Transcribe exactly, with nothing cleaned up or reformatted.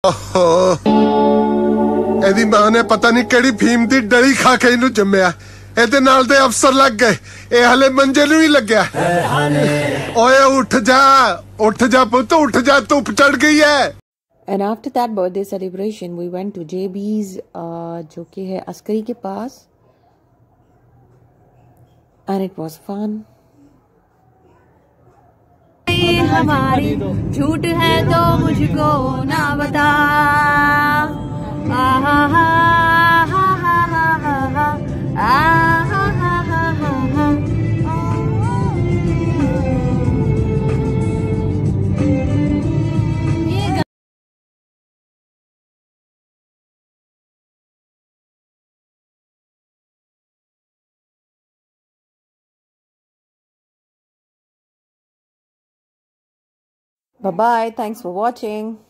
ओहो एदी मां ने पता नहीं केड़ी फीम दी डली खा के इनू जम्मिया। एदे नाल दे अफसर लग गए, ए हले मंजे नू ही लगया। ओए उठ जा, उठ जा पुत, उठ जा, धुप चढ़ गई है। And after that birthday celebration, we went to J B's, uh, जो कि है अस्करी के पास, and it was fun. हमारी झूठ है तो मुझको ना बता। आहा हा हा हा हा हा आहा हा हा हा हा। Bye bye. Thanks for watching.